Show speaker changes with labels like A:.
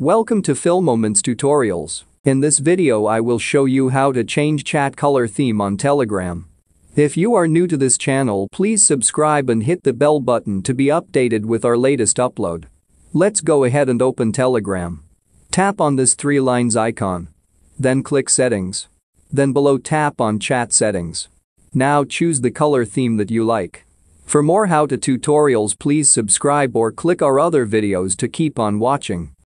A: Welcome to Filmoments tutorials. In this video I will show you how to change chat color theme on Telegram. If you are new to this channel, please subscribe and hit the bell button to be updated with our latest upload. Let's go ahead and open Telegram. Tap on this 3 lines icon. Then click Settings. Then below tap on Chat Settings. Now choose the color theme that you like. For more how-to tutorials, please subscribe or click our other videos to keep on watching.